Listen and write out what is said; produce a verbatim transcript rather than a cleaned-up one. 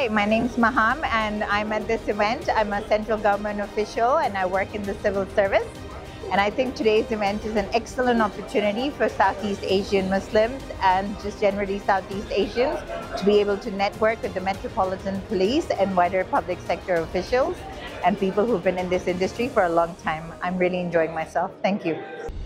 Hi, my name's Maham and I'm at this event. I'm a central government official and I work in the civil service. And I think today's event is an excellent opportunity for Southeast Asian Muslims and just generally Southeast Asians to be able to network with the Metropolitan Police and wider public sector officials and people who've been in this industry for a long time. I'm really enjoying myself. Thank you.